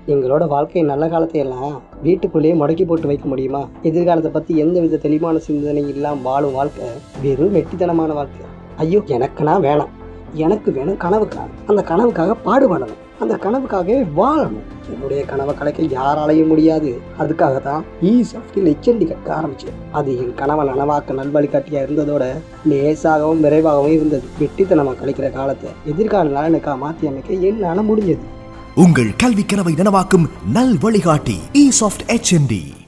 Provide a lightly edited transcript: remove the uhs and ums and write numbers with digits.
எங்களோட வாழ்க்கை நல்ல காலத்தையெல்லாம் வீட்டுக்குள்ளேயே முடக்கி போட்டு வைக்க முடியுமா? எதிர்காலத்தை பற்றி எந்த வித தெளிவான சிந்தனை இல்லாமல் வாழும் வாழ்க்கை வெறும் வெட்டித்தனமான வாழ்க்கை. ஐயோ, எனக்குனா வேணாம், எனக்கு வேணும் கனவுக்காக. அந்த கனவுக்காக பாடுபடணும், அந்த கனவுக்காகவே வாழணும். என்னுடைய கனவை கலைக்க யாராலையும் முடியாது. அதுக்காக தான் ஈசாஃப்டில் HND கற்க ஆரம்பிச்சேன். அது என் கனவை நனவாக்க நல்வழிகாட்டியாக இருந்ததோட லேசாகவும் விரைவாகவும் இருந்தது. வெட்டித்தனமாக கழிக்கிற காலத்தை எதிர்கால நலனுக்காக மாற்றி அமைக்க என்னால் முடிஞ்சது. உங்கள் கல்வி கனவை நனவாக்கும் நல் வழிகாட்டி ஈசாஃப்ட் HND.